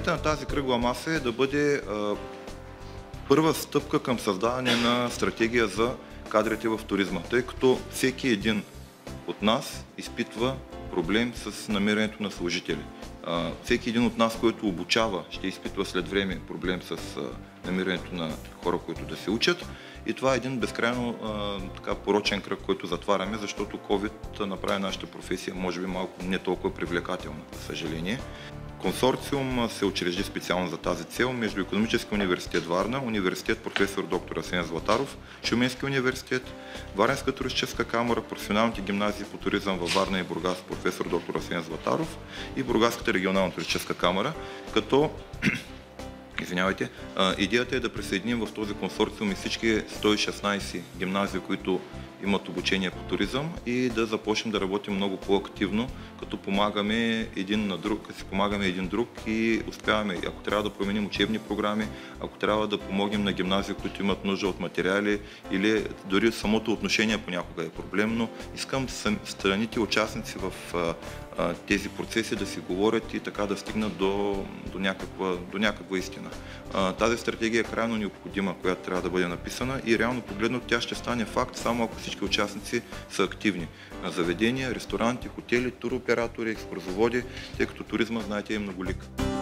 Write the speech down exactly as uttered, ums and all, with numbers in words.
Идеята на тази кръгла маса е да бъде а, първа стъпка към създаване на стратегия за кадрите в туризма, тъй като всеки един от нас изпитва проблем с намирането на служители. А, всеки един от нас, който обучава, ще изпитва след време проблем с а, намирането на хора, които да се учат. И това е един безкрайно а, така порочен кръг, който затваряме, защото COVID направи нашата професия, може би малко не толкова привлекателна, за съжаление. Консорциум се учрежди специално за тази цел между Икономически университет Варна, университет професор доктор Асен Златаров, Шуменски университет, Варненска туристическа камара, професионалните гимназии по туризъм във Варна и Бургас професор доктор Асен Златаров и Бургаската регионална туристическа камара, като Извинявайте, идеята е да присъединим в този консорциум и всички сто и шестнадесет гимназии, които имат обучение по туризъм и да започнем да работим много по-активно, като помагаме един на друг, като си помагаме един друг и успяваме, ако трябва да променим учебни програми, ако трябва да помогнем на гимназии, които имат нужда от материали или дори самото отношение понякога е проблемно. Искам страните участници в тези процеси да си говорят и така да стигнат до, до, някаква, до някаква истина. Тази стратегия е крайно необходима, която трябва да бъде написана и реално погледнато тя ще стане факт само ако всички участници са активни. Заведения, ресторанти, хотели, туроператори, екскурзоводи, тъй като туризма, знаете, е многолик.